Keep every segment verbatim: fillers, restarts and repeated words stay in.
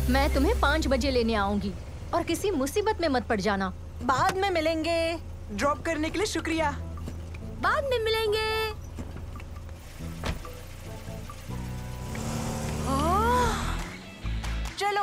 मैं तुम्हें पाँच बजे लेने आऊंगी और किसी मुसीबत में मत पड़ जाना। बाद में मिलेंगे। ड्रॉप करने के लिए शुक्रिया। बाद में मिलेंगे। चलो।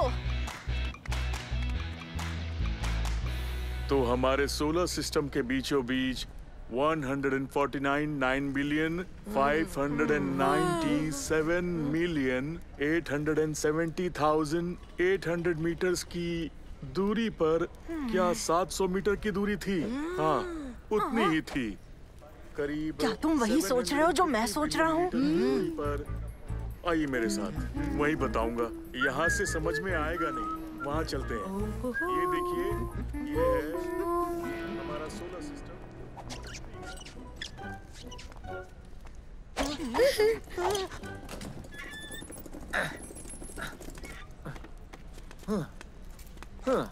तो हमारे सोलर सिस्टम के बीचों बीच one hundred forty-nine nine billion five hundred ninety-seven million eight hundred seventy thousand eight hundred meters की दूरी पर क्या सात सौ मीटर की दूरी थी? हाँ, उतनी ही थी। करीब। क्या तुम वही सोच रहे हो जो मैं सोच रहा हूँ? पर आइए मेरे साथ, वही बताऊंगा। यहाँ से समझ में आएगा नहीं, वहाँ चलते हैं। ये देखिए, ये है हमारा सोलर सिस्टम। हाँ, हाँ।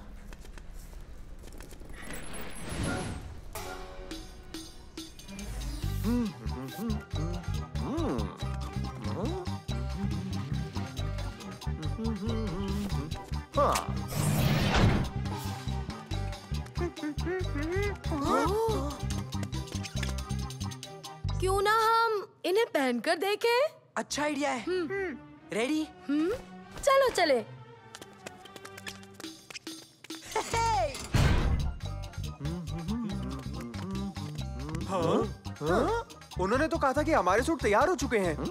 क्यों ना हम इन्हें पहनकर देखें? अच्छा आइडिया है। रेडी? हम्म, चलो चले। हाँ? हाँ? उन्होंने तो कहा था कि हमारे सूट तैयार हो चुके हैं।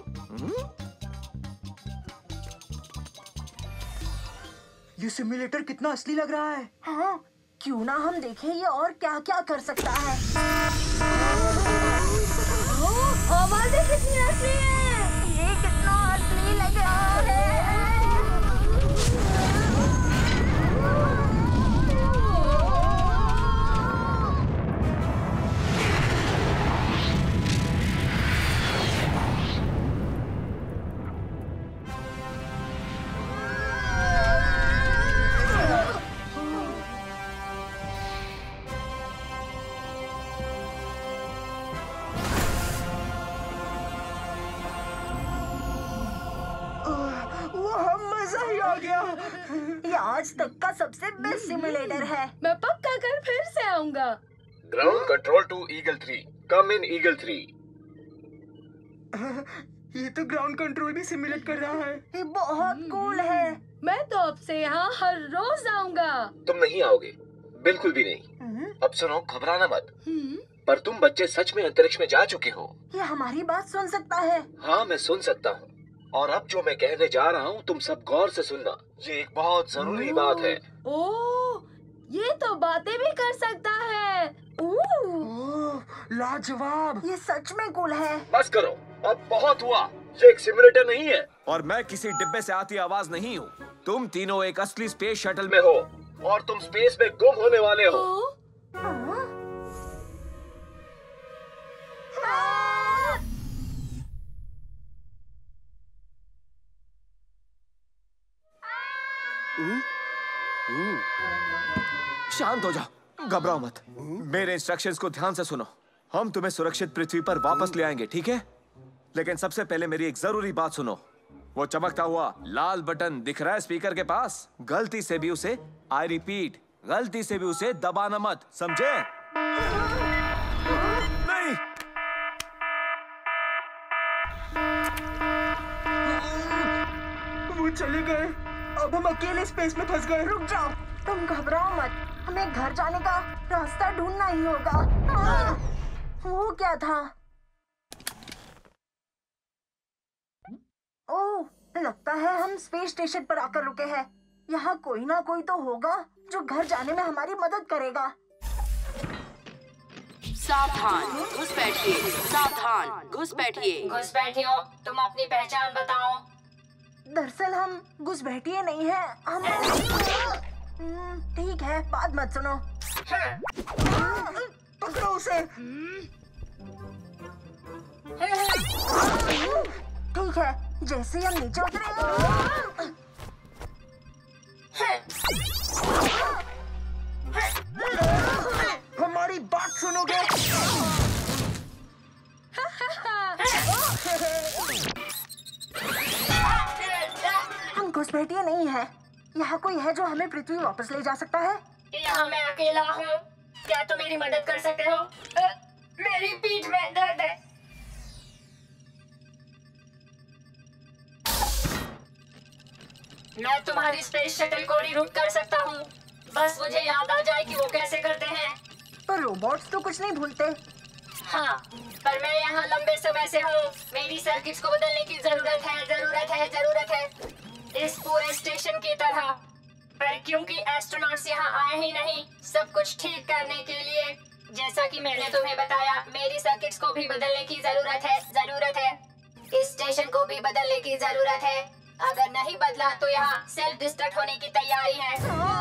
ये सिम्युलेटर कितना असली लग रहा है। हाँ, क्यों ना हम देखें ये और क्या क्या कर सकता है। आवाजें कितनी असली हैं। ये कितना असली लग रहा है। ये आज तक का सबसे बेस्ट सिमुलेटर है। मैं पक्का कर फिर से आऊंगा। Ground control to eagle three, come in eagle three. ये तो ग्राउंड कंट्रोल भी सिमुलेट कर रहा है। ये बहुत कूल है। मैं तो अब से यहाँ हर रोज आऊंगा। तुम नहीं आओगे, बिल्कुल भी नहीं। अब सुनो, घबराना मत। पर तुम बच्चे सच में अंतरिक्ष में जा चुके हो। ये हमारी बात सुन सकता है। हाँ, मैं सुन सकता हूँ। और अब जो मैं कहने जा रहा हूँ तुम सब गौर से सुनना। ये एक बहुत जरूरी बात है। ओह, ये तो बातें भी कर सकता है। ओह, लाजवाब। ये सच में कूल है। बस करो, अब बहुत हुआ। ये एक सिमुलेटर नहीं है। और मैं किसी डिब्बे से आती आवाज नहीं हूँ। तुम तीनों एक असली स्पेस शटल में हो और तुम स्पेस में गुम होने वाले हो। शांत हो जाओ, घबराओ मत। मेरे इंस्ट्रक्शंस को ध्यान से सुनो। हम तुम्हें सुरक्षित पृथ्वी पर वापस ले आएंगे, ठीक है? लेकिन सबसे पहले मेरी एक जरूरी बात सुनो। वो चमकता हुआ लाल बटन दिख रहा है स्पीकर के पास? गलती से भी उसे, आई रिपीट, गलती से भी उसे दबाना मत, समझे? नहीं। वो चले गए। अब हम अकेले स्पेस में फंस गए। रुक जाओ, तुम घबराओ मत। हमें घर जाने का रास्ता ढूंढना ही होगा। आ, वो क्या था? ओह, लगता है हम स्पेस स्टेशन पर आकर रुके हैं। यहाँ कोई ना कोई तो होगा जो घर जाने में हमारी मदद करेगा। सावधान, घुस बैठिए। सावधान, घुस बैठिए। घुस बैठी हो, तुम अपनी पहचान बताओ। दरअसल हम घुसपैठिए नहीं है, हम ठीक है, बात मत सुनो। पकड़ो उसे। ठीक है, जैसे हम नीचे उतरे। हमारी बात सुनोगे? हम घुसपैठिए नहीं है, यहाँ कोई है जो हमें पृथ्वी वापस ले जा सकता है? यहाँ मैं अकेला हूँ। क्या तुम मेरी मदद कर सकते हो? अ, मेरी पीठ में दर्द है। मैं तुम्हारी स्पेस शटल को रीरूट कर सकता हूँ। बस मुझे याद आ जाए कि वो कैसे करते हैं। पर रोबोट्स तो कुछ नहीं भूलते। हाँ, पर मैं यहाँ लंबे समय से हूँ। मेरी सर्किट्स को बदलने की जरूरत है, जरूरत है, जरूरत है। इस पूरे स्टेशन की तरह। पर क्योंकि एस्ट्रोनॉट्स यहाँ आए ही नहीं सब कुछ ठीक करने के लिए, जैसा कि मैंने तुम्हें बताया, मेरी सर्किट्स को भी बदलने की जरूरत है, जरूरत है। इस स्टेशन को भी बदलने की जरूरत है। अगर नहीं बदला तो यहाँ सेल्फ डिस्ट्रक्ट होने की तैयारी है।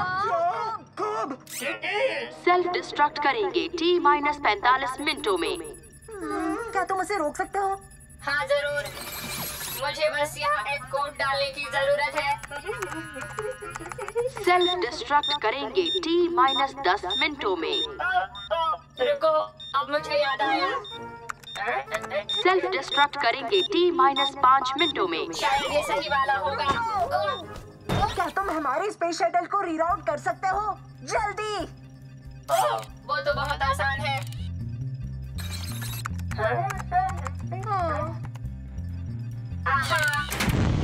सेल्फ डिस्ट्रक्ट करेंगे टी माइनस पैंतालीस मिनटों में। क्या तुम उसे रोक सकते हो? हाँ जरूर, मुझे बस यहाँ एक कोड डालने की जरूरत है। सेल्फ डिस्ट्रक्ट करेंगे टी माइनस दस मिनटों में। ओ, ओ, रुको, अब मुझे याद आया। सेल्फ डिस्ट्रक्ट करेंगे टी माइनस पाँच मिनटों में। शायद ये सही वाला होगा। क्या तुम हमारी स्पेस शटल को रीराउट कर सकते हो? जल्दी! ओ, वो तो बहुत आसान है। आहा।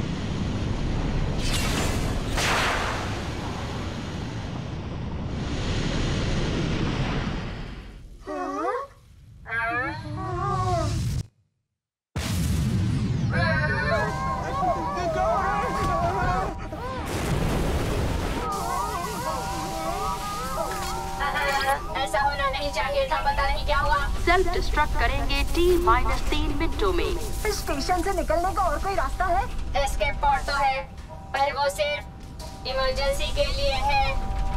ऐसा होना नहीं चाहिए था, पता नहीं क्या हुआ। सेल्फ डिस्ट्रक्ट करेंगे टी माइनस तीन मिनटों में। इस स्टेशन से निकलने का और कोई रास्ता है? एस्केप पॉड तो है, पर वो सिर्फ इमरजेंसी के लिए है।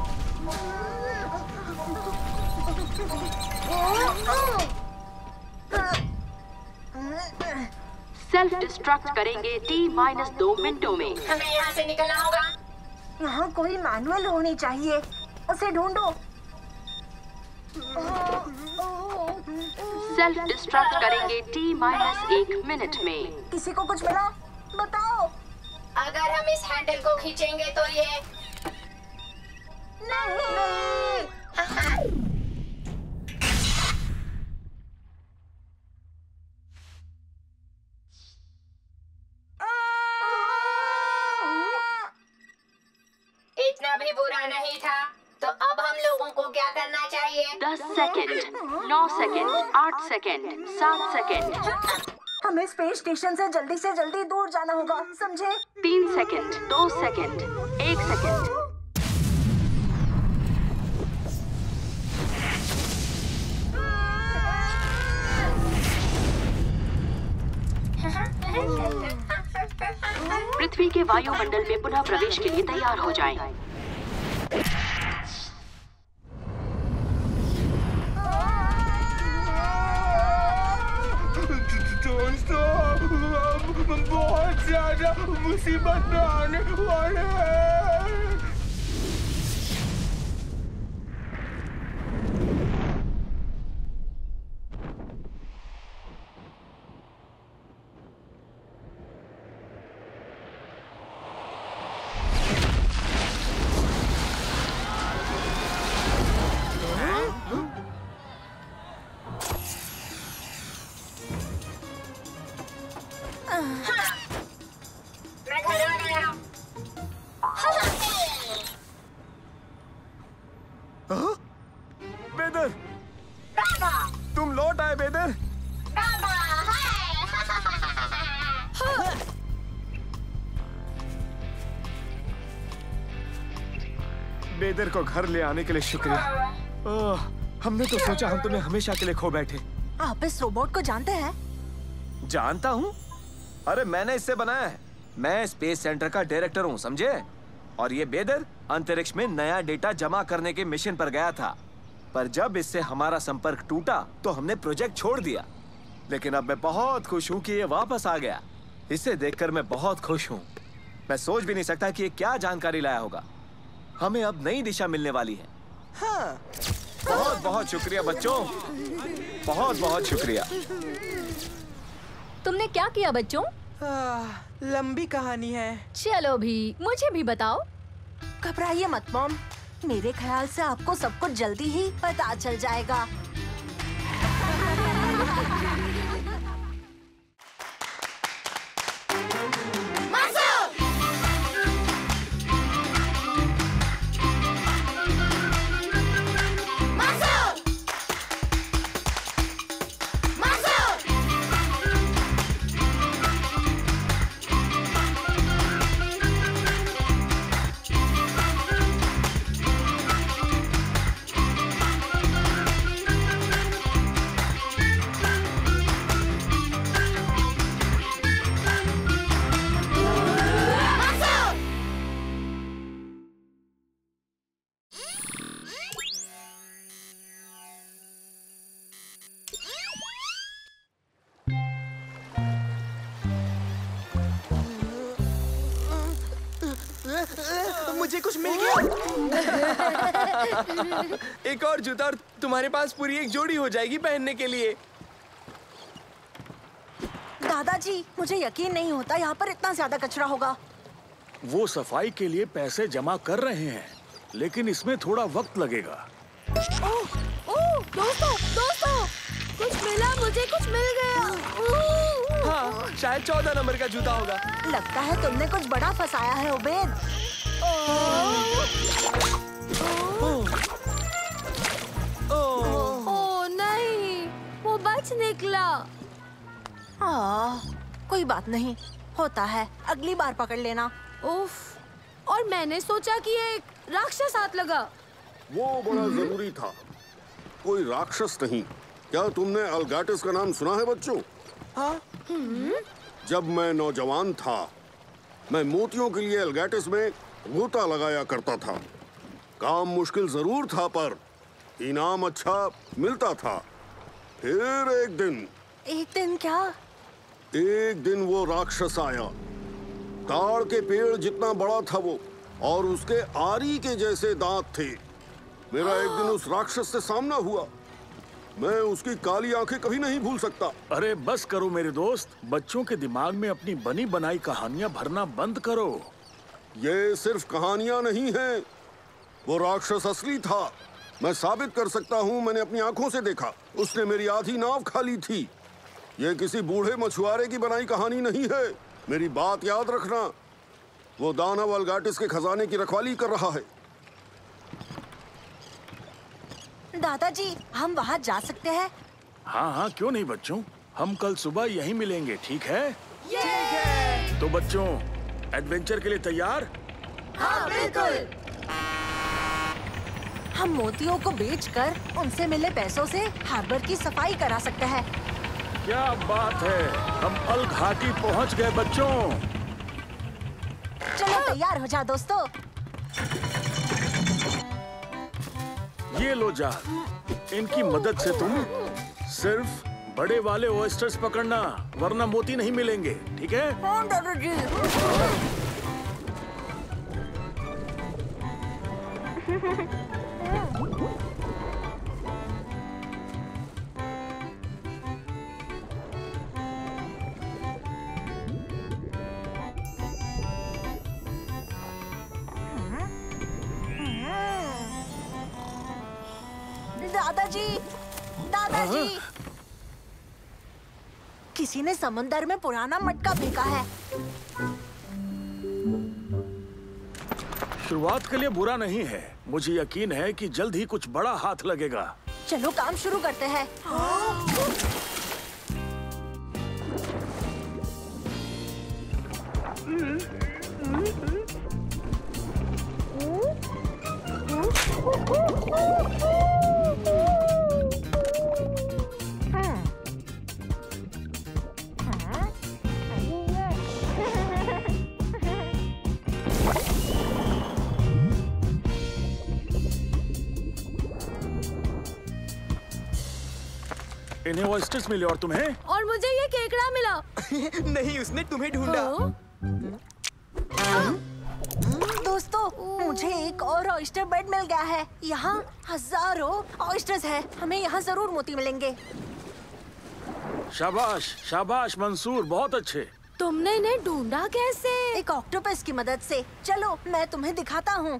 सेल्फ डिस्ट्रक्ट करेंगे टी माइनस दो मिनटों में। हमें यहाँ से निकलना होगा। यहाँ कोई मैनुअल होनी चाहिए, उसे ढूंढो। सेल्फ डिस्ट्रक्ट करेंगे टी माइनस एक मिनट में। किसी को कुछ मिला? बताओ। अगर हम इस हैंडल को खींचेंगे तो ये नहीं। इतना भी बुरा नहीं था। तो अब हम लोगों को क्या करना चाहिए? दस सेकंड, नौ सेकंड, आठ सेकंड, सात सेकंड। हमें स्पेस स्टेशन से जल्दी से जल्दी दूर जाना होगा, समझे? तीन सेकंड, दो सेकंड, एक सेकंड। पृथ्वी के वायुमंडल में पुनः प्रवेश के लिए तैयार हो जाएं। बहुत ज्यादा मुसीबत में आने वाले हैं। मैं घर आ गया। हाँ? बेदर, तुम लौट आए बेदर। बेदर को घर ले आने के लिए शुक्रिया। ओह, हमने तो सोचा हम तुम्हें हमेशा के लिए खो बैठे। आप इस रोबोट को जानते हैं? जानता हूँ। अरे मैंने इससे बनाया है। मैं स्पेस सेंटर का डायरेक्टर हूँ, समझे? और ये बेदर अंतरिक्ष में नया डेटा जमा करने के मिशन पर गया था, पर जब इससे हमारा संपर्क टूटा तो हमने प्रोजेक्ट छोड़ दिया। लेकिन अब मैं बहुत खुश हूँ कि ये वापस आ गया। इसे देखकर मैं बहुत खुश हूँ। मैं सोच भी नहीं सकता कि ये क्या जानकारी लाया होगा। हमें अब नई दिशा मिलने वाली है। हाँ। बहुत बहुत शुक्रिया बच्चों, बहुत बहुत शुक्रिया। तुमने क्या किया बच्चों? आ, लंबी कहानी है। चलो भी, मुझे भी बताओ। घबराइए मत मॉम, मेरे ख्याल से आपको सब कुछ जल्दी ही पता चल जाएगा। मुझे कुछ मिल गया। एक और जूता और तुम्हारे पास पूरी एक जोड़ी हो जाएगी पहनने के लिए। दादाजी, मुझे यकीन नहीं होता यहाँ पर इतना ज्यादा कचरा होगा। वो सफाई के लिए पैसे जमा कर रहे हैं, लेकिन इसमें थोड़ा वक्त लगेगा। ओह, ओह, दोस्तों, दोस्तों, कुछ मिला, मुझे कुछ मिल गया। हाँ, शायद चौदह नंबर का जूता होगा। लगता है तुमने कुछ बड़ा फंसाया है उबैद। ओह नहीं, वो बच निकला। हाँ, कोई बात नहीं, होता है, अगली बार पकड़ लेना। उफ, और मैंने सोचा कि एक राक्षस हाथ लगा। वो बड़ा जरूरी था, कोई राक्षस नहीं। क्या तुमने अल्गाटिस का नाम सुना है बच्चों? हाँ? जब मैं नौजवान था, मैं मोतियों के लिए अल्गाटिस में गोता लगाया करता था। काम मुश्किल जरूर था, पर इनाम अच्छा मिलता था। फिर एक दिन एक दिन क्या? एक दिन वो राक्षस आया। ताड़ के पेड़ जितना बड़ा था वो, और उसके आरी के जैसे दांत थे। मेरा एक दिन उस राक्षस से सामना हुआ। मैं उसकी काली आंखें कभी नहीं भूल सकता। अरे बस करो मेरे दोस्त, बच्चों के दिमाग में अपनी बनी बनाई कहानियां भरना बंद करो। ये सिर्फ कहानियां नहीं हैं, वो राक्षस असली था। मैं साबित कर सकता हूँ, मैंने अपनी आंखों से देखा। उसने मेरी आधी नाव खा ली थी। ये किसी बूढ़े मछुआरे की बनाई कहानी नहीं है। मेरी बात याद रखना, वो दानव अल्गाटिस के खजाने की रखवाली कर रहा है। दादाजी, हम वहाँ जा सकते हैं? हाँ हाँ, क्यों नहीं बच्चों, हम कल सुबह यहीं मिलेंगे, ठीक है? ठीक है। तो बच्चों, एडवेंचर के लिए तैयार? हाँ बिल्कुल। हम मोतियों को बेचकर उनसे मिले पैसों से हार्बर की सफाई करा सकते हैं। क्या बात है, हम अल घाटी पहुंच गए बच्चों। चलो तैयार हो जा दोस्तों। ये लो जाल, इनकी मदद से तुम सिर्फ बड़े वाले ऑयस्टर्स पकड़ना, वरना मोती नहीं मिलेंगे, ठीक है? हाँ दादाजी। दादाजी, दादाजी, किसी ने समुंदर में पुराना मटका फेंका है। शुरुआत के लिए बुरा नहीं है, मुझे यकीन है कि जल्द ही कुछ बड़ा हाथ लगेगा। चलो काम शुरू करते हैं। इन्हें ऑयस्टर्स मिले और तुम्हें? और मुझे ये केकड़ा मिला। नहीं, उसने तुम्हें ढूंढा। दोस्तों, मुझे एक और ऑयस्टर बेड मिल गया है। यहाँ हजारों ऑयस्टर्स हैं। हमें यहाँ जरूर मोती मिलेंगे। शाबाश, शाबाश मंसूर, बहुत अच्छे। तुमने इन्हें ढूंढा कैसे? एक ऑक्टोपस की मदद से। चलो मैं तुम्हें दिखाता हूँ।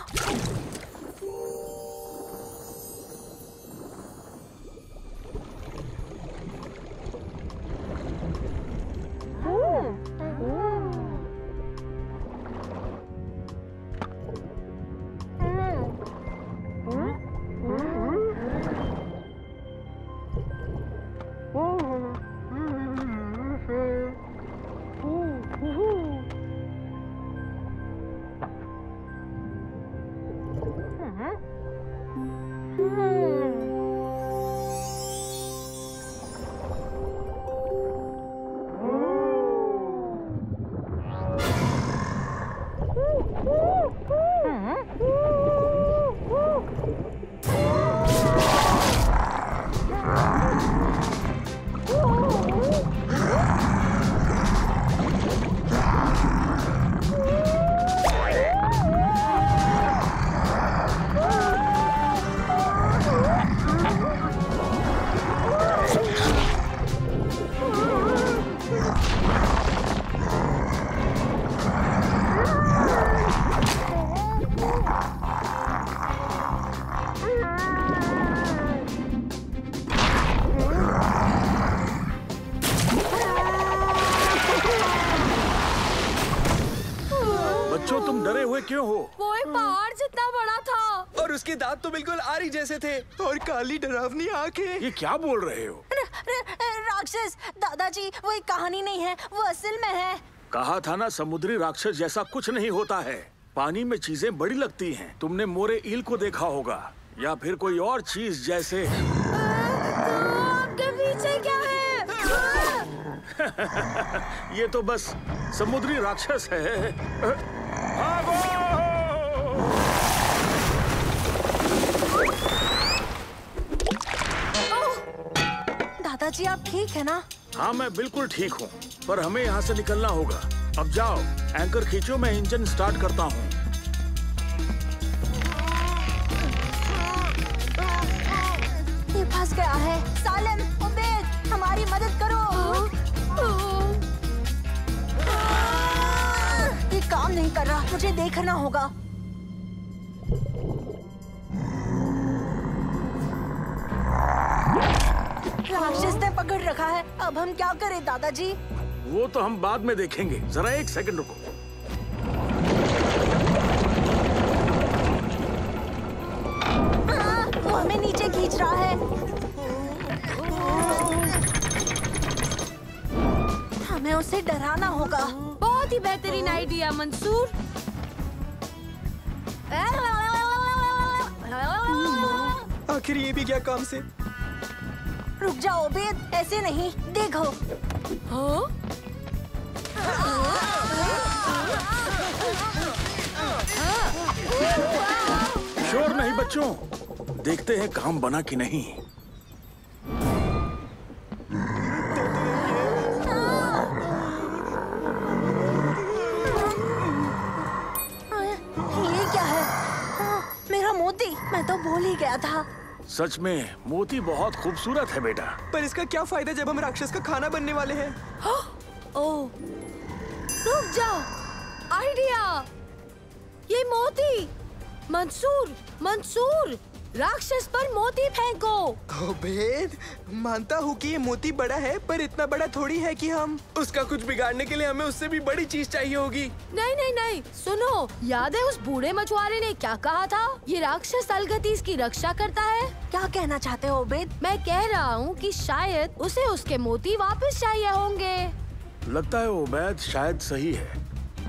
क्यों हो? वो एक पहाड़ जितना बड़ा था और उसके दांत तो बिल्कुल आरी जैसे थे और काली डरावनी आंखें। ये क्या बोल रहे हो? राक्षस दादाजी, वो एक कहानी नहीं है, वो असल में है। कहा था ना, समुद्री राक्षस जैसा कुछ नहीं होता है। पानी में चीजें बड़ी लगती हैं। तुमने मोरे ईल को देखा होगा या फिर कोई और चीज जैसे। आपके पीछे क्या है? ये तो बस समुद्री राक्षस है। दादाजी आप ठीक है ना? हाँ मैं बिल्कुल ठीक हूँ, पर हमें यहाँ से निकलना होगा। अब जाओ, एंकर खींचो, मैं इंजन स्टार्ट करता हूँ। ये फंस गया है। सालेम, उबैद, हमारी मदद करो। ये काम नहीं कर रहा, मुझे देखना होगा। राक्षस ने पकड़ रखा है, अब हम क्या करें दादाजी? वो तो हम बाद में देखेंगे, जरा एक सेकंड रुको। आ, वो हमें नीचे खींच रहा है। हमें उसे डराना होगा। बहुत ही बेहतरीन आइडिया मंसूर। आखिर ये भी क्या काम से? रुक जाओ उबैद, ऐसे नहीं, देखो। हाँ? शोर नहीं बच्चों, देखते हैं काम बना कि नहीं। ये क्या है? मेरा मोती, मैं तो भूल ही गया था। सच में मोती बहुत खूबसूरत है बेटा। पर इसका क्या फायदा जब हम राक्षस का खाना बनने वाले हैं? ओह, रुक जाओ, आइडिया! ये मोती! मंसूर, मंसूर, राक्षस पर मोती फेंको। उबैद, मानता हूँ कि ये मोती बड़ा है, पर इतना बड़ा थोड़ी है कि हम उसका कुछ बिगाड़ने के लिए हमें उससे भी बड़ी चीज चाहिए होगी। नहीं नहीं नहीं, सुनो, याद है उस बूढ़े मछुआरे ने क्या कहा था? ये राक्षस अलगतीस की रक्षा करता है। क्या कहना चाहते हो उबैद? मैं कह रहा हूँ कि शायद उसे उसके मोती वापस चाहिए होंगे। लगता है उबैद शायद सही है।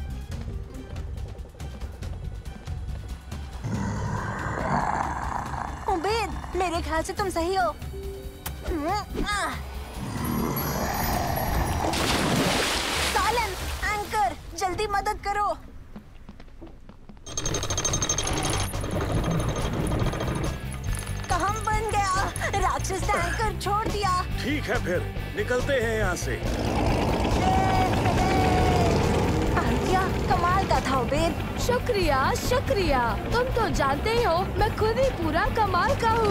उबैद, मेरे ख्याल से तुम सही हो। सालेम, एंकर, जल्दी मदद करो। काम बन गया, राक्षस ने एंकर छोड़ दिया। ठीक है, फिर निकलते हैं यहाँ से। आइडिया कमाल का था उबैद। शुक्रिया शुक्रिया, तुम तो जानते ही हो मैं खुद ही पूरा कमाल का हूँ।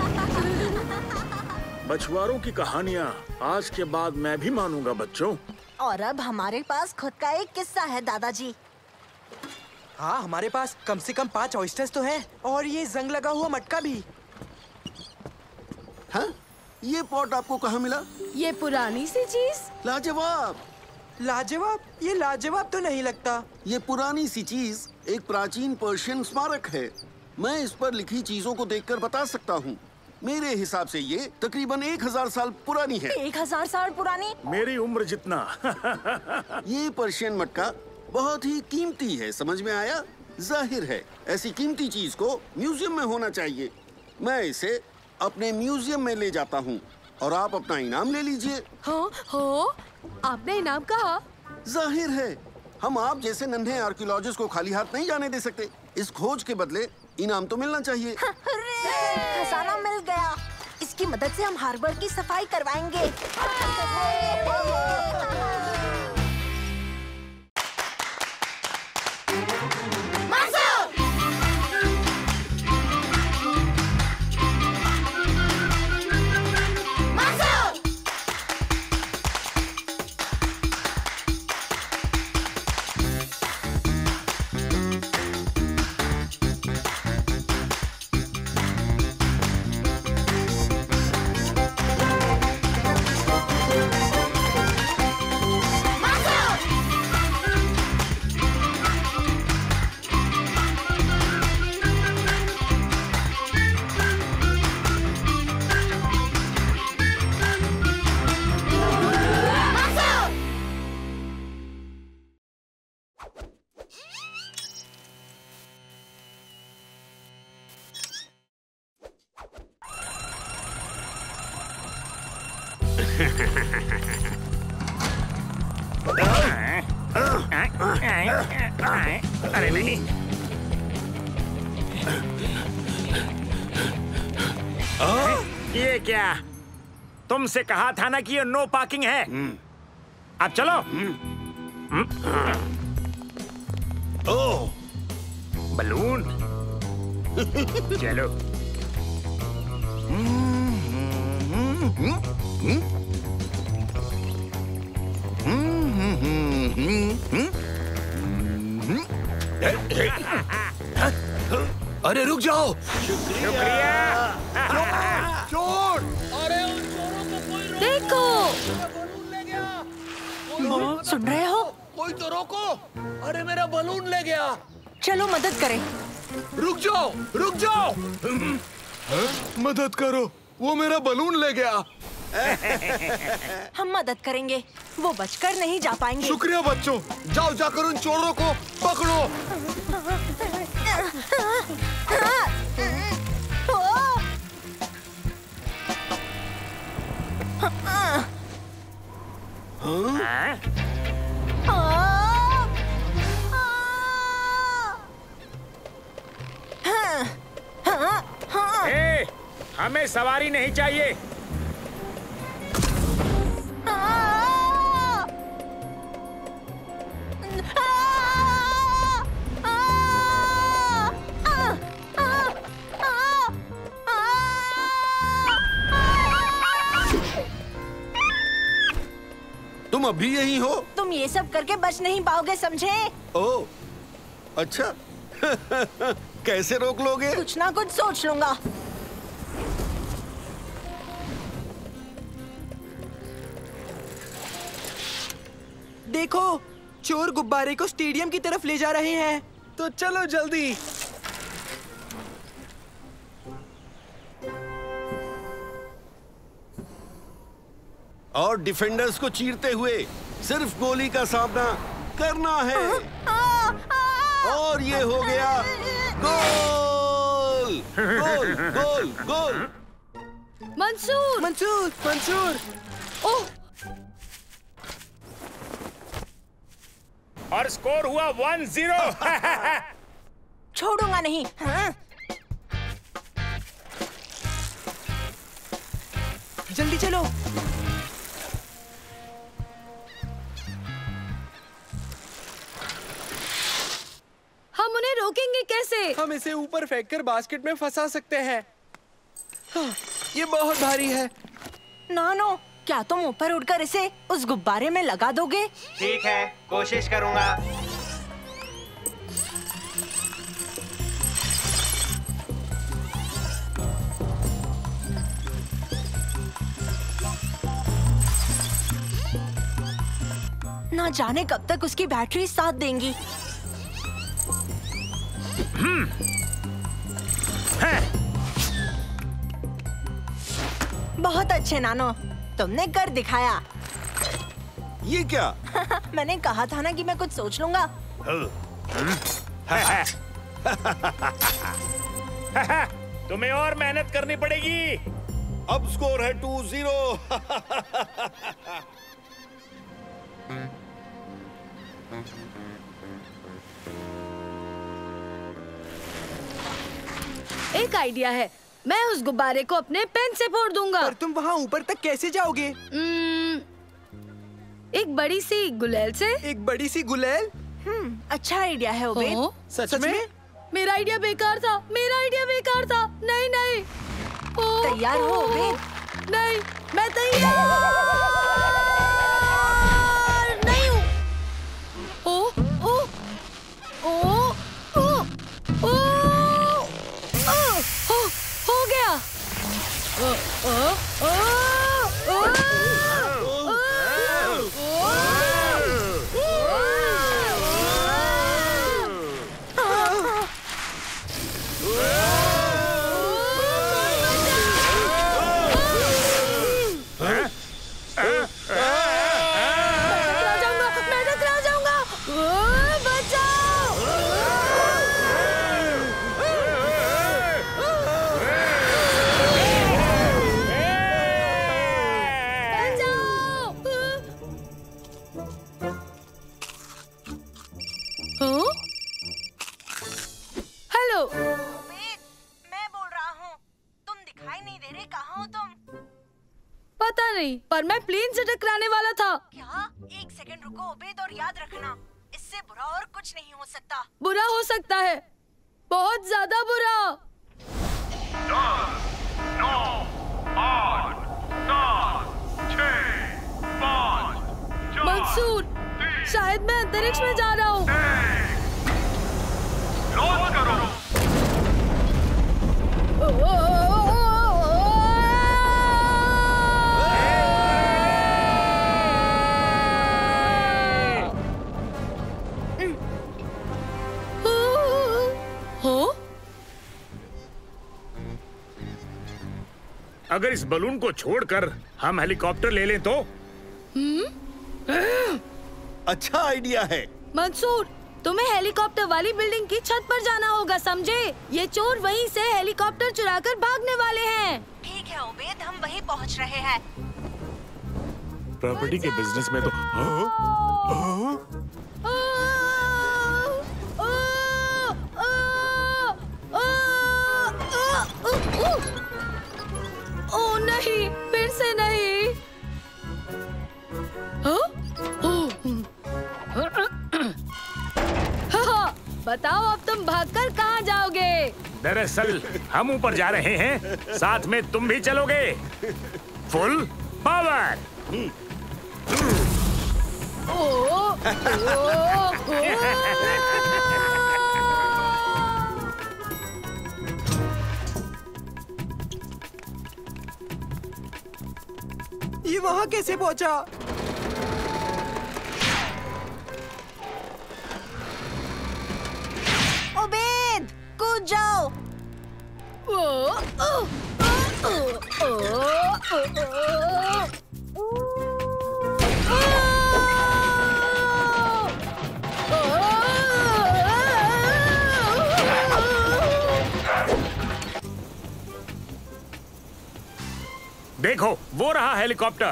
मछुआरों की कहानियाँ आज के बाद मैं भी मानूंगा बच्चों। और अब हमारे पास खुद का एक किस्सा है दादाजी। हाँ, हमारे पास कम से कम पांच ऑयस्टर्स तो हैं और ये जंग लगा हुआ मटका भी। हाँ? ये पॉट आपको कहाँ मिला? ये पुरानी सी चीज। लाजवाब। लाजवाब? ये लाजवाब तो नहीं लगता। ये पुरानी सी चीज एक प्राचीन पर्शियन स्मारक है। मैं इस पर लिखी चीजों को देखकर बता सकता हूँ। मेरे हिसाब से ये तकरीबन एक हजार साल पुरानी है। एक हजार साल पुरानी? मेरी उम्र जितना। ये पर्शियन मटका बहुत ही कीमती है, समझ में आया? जाहिर है ऐसी कीमती चीज को म्यूजियम में होना चाहिए। मैं इसे अपने म्यूजियम में ले जाता हूँ और आप अपना इनाम ले लीजिए। हाँ, हो? आपने इनाम कहा? जाहिर है हम आप जैसे नन्हे आर्कियोलॉजिस्ट को खाली हाथ नहीं जाने दे सकते। इस खोज के बदले इनाम तो मिलना चाहिए। खजाना मिल गया। इसकी मदद से हम हार्बर की सफाई करवाएंगे। अरे नहीं। ये क्या? तुमसे कहा था ना कि ये नो पार्किंग है। अब चलो। Oh, balloon. चलो। अरे रुक जाओ। शुक्रिया। चोर! अरे उन चोरों को कोई रोको। देखो। बलून ले गया। सुन रहे हो? कोई तो रोको। अरे मेरा बलून ले गया। चलो मदद करें। रुक जाओ, रुक जाओ। मदद करो, वो मेरा बलून ले गया। हम मदद करेंगे, वो बचकर नहीं जा पाएंगे। शुक्रिया बच्चों, जाओ जाकर उन चोरों को पकड़ो। ए, हमें सवारी नहीं चाहिए। तुम अभी यही हो? तुम ये सब करके बच नहीं पाओगे, समझे? ओह, अच्छा। कैसे रोक लोगे? कुछ ना कुछ सोच लूंगा। देखो, चोर गुब्बारे को स्टेडियम की तरफ ले जा रहे हैं। तो चलो जल्दी। और डिफेंडर्स को चीरते हुए सिर्फ गोली का सामना करना है। और ये हो गया गोल! गोल! गोल! गोल! मंसूर! मंसूर! मंसूर! ओह! और स्कोर हुआ वन जीरो। छोड़ूंगा नहीं। हाँ? जल्दी चलो। हम उन्हें रोकेंगे कैसे? हम इसे ऊपर फेंककर बास्केट में फंसा सकते हैं। हाँ, ये बहुत भारी है। नानो, क्या तुम ऊपर उड़कर इसे उस गुब्बारे में लगा दोगे? ठीक है, कोशिश करूँगा। ना जाने कब तक उसकी बैटरी साथ देंगी। बहुत अच्छे नानो, तुमने कर दिखाया। ये क्या? मैंने कहा था ना कि मैं कुछ सोच लूंगा। तुम्हें और मेहनत करनी पड़ेगी। अब स्कोर है टू जीरो। एक आइडिया है, मैं उस गुब्बारे को अपने पेन से फोड़ दूंगा। पर तुम वहाँ ऊपर तक कैसे जाओगे? एक बड़ी सी गुलेल से। एक बड़ी सी गुलेल? हम्म, अच्छा आइडिया है उबेद। सच, सच में? में? मेरा आइडिया बेकार था, मेरा आइडिया बेकार था। नहीं नहीं। तैयार हो उबेद? नहीं, मैं तैयार नहीं हूँ। ओ ओ ओ ओ ओ ओ हो गया। ओ ओ ओ ओ पर मैं प्लेन से टकराने वाला था। क्या? एक सेकंड रुको उबेद और याद रखना, इससे बुरा और कुछ नहीं हो सकता। बुरा हो सकता है, बहुत ज्यादा बुरा। दस, नौ, आठ, सात, छह, पाँच, मंसूर, शायद मैं अंतरिक्ष में जा रहा हूँ। लॉन्च करो। अगर इस बलून को छोड़कर हम हेलीकॉप्टर ले लें तो? अच्छा आइडिया है। मंसूर, तुम्हें हेलीकॉप्टर वाली बिल्डिंग की छत पर जाना होगा, समझे? ये चोर वहीं से हेलीकॉप्टर चुराकर भागने वाले हैं। ठीक है उबेद, हम वहीं पहुंच रहे हैं। प्रॉपर्टी के बिजनेस में तो हाँ? हाँ? ओ नहीं, फिर से नहीं। हाँ, बताओ अब तुम भागकर कहाँ जाओगे? दरअसल हम ऊपर जा रहे हैं, साथ में तुम भी चलोगे। Full power. ओ, ओ, ओ, ओ। ये वहाँ कैसे पहुँचा? उबेद, कूद जाओ। ओ, ओ, ओ, ओ, ओ, देखो, वो रहा हेलीकॉप्टर।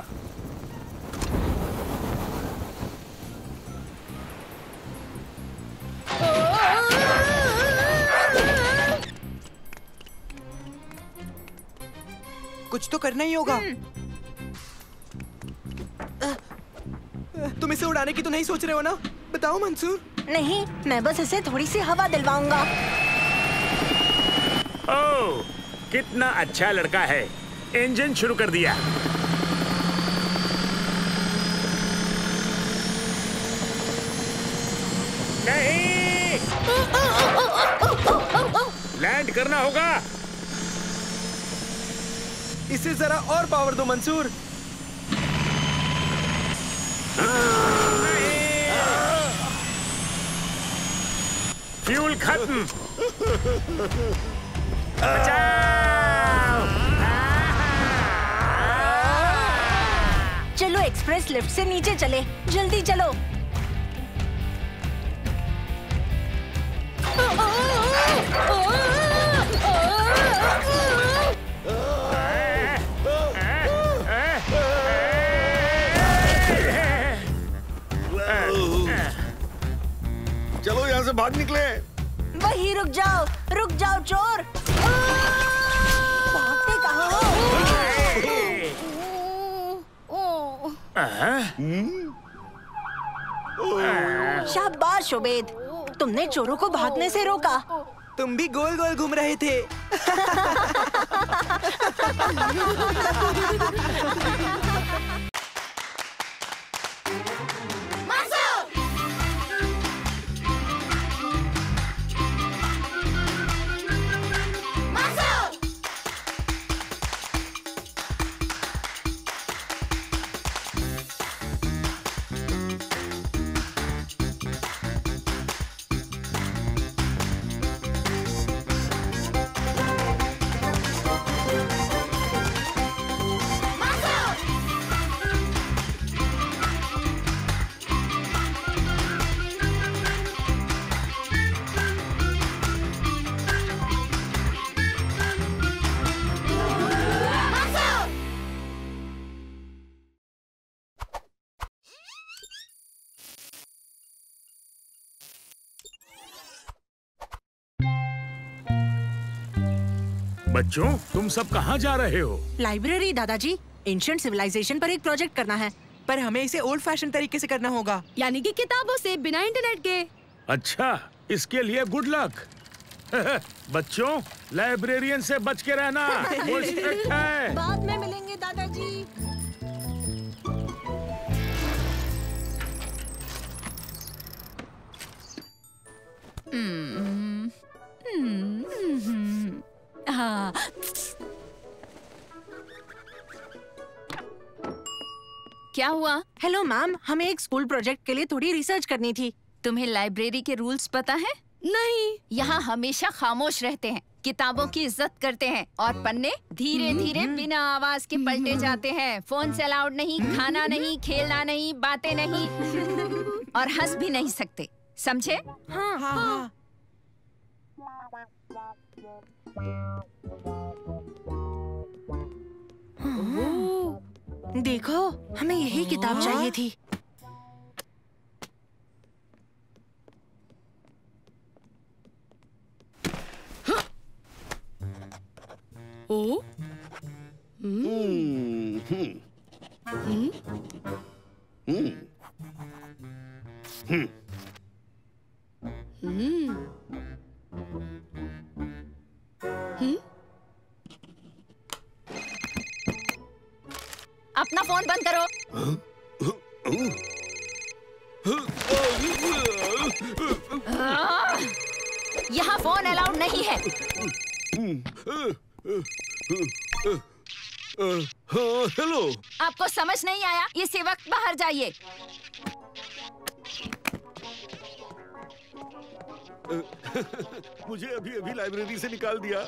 कुछ तो करना ही होगा। तुम इसे उड़ाने की तो नहीं सोच रहे हो ना? बताओ मंसूर। नहीं, मैं बस इसे थोड़ी सी हवा दिलवाऊंगा। ओह, कितना अच्छा लड़का है। इंजन शुरू कर दिया। नहीं, लैंड करना होगा। इसे जरा और पावर दो मंसूर। फ्यूल खत्म। चलो एक्सप्रेस लिफ्ट से नीचे चले, जल्दी चलो। चलो यहाँ से भाग निकले। वही रुक जाओ, रुक जाओ चोर। भागते कहाँ हो? शाबाश उबैद, तुमने चोरों को भागने से रोका। तुम भी गोल गोल घूम रहे थे। बच्चों, तुम सब कहाँ जा रहे हो? लाइब्रेरी दादाजी, एंशिएंट सिविलाइजेशन पर एक प्रोजेक्ट करना है। पर हमें इसे ओल्ड फैशन तरीके से करना होगा, यानी कि किताबों से, बिना इंटरनेट के। अच्छा, इसके लिए गुड लक। बच्चों, लाइब्रेरियन से बच के रहना, वो स्ट्रिक्ट है। बाद में मिलेंगे दादाजी। हम्म, हम्म, हम्म, हाँ। क्या हुआ? हेलो मैम, हमें एक स्कूल प्रोजेक्ट के लिए थोड़ी रिसर्च करनी थी। तुम्हें लाइब्रेरी के रूल्स पता है? नहीं। यहाँ हमेशा खामोश रहते हैं, किताबों की इज्जत करते हैं और पन्ने धीरे धीरे बिना आवाज के पलटे जाते हैं। फोन से अलाउड नहीं, खाना नहीं, खेलना नहीं, बातें नहीं और हंस भी नहीं सकते, समझे? हाँ हाँ हाँ। देखो, हमें यही किताब चाहिए थी। ओ? हम्म, हम्म, हम्म? हम्म, हम्म। हम्म। हम्म? अपना फोन बंद करो। यहाँ फोन अलाउड नहीं है। हाँ, हेलो। आपको समझ नहीं आया? इसी वक्त बाहर जाइए। मुझे अभी अभी लाइब्रेरी से निकाल दिया।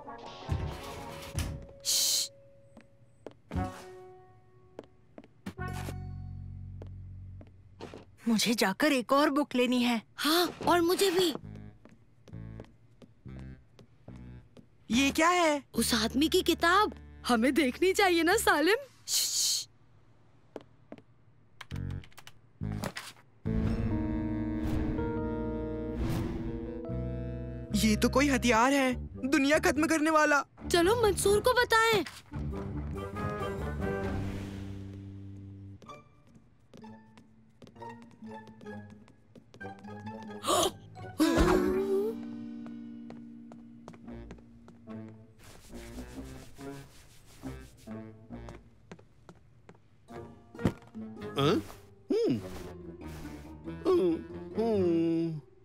मुझे जाकर एक और बुक लेनी है। हाँ, और मुझे भी। ये क्या है? उस आदमी की किताब हमें देखनी चाहिए ना सालिम। ये तो कोई हथियार है, दुनिया खत्म करने वाला। चलो मंसूर को बताएं। हाँ? हम्म, हम्म, हम्म,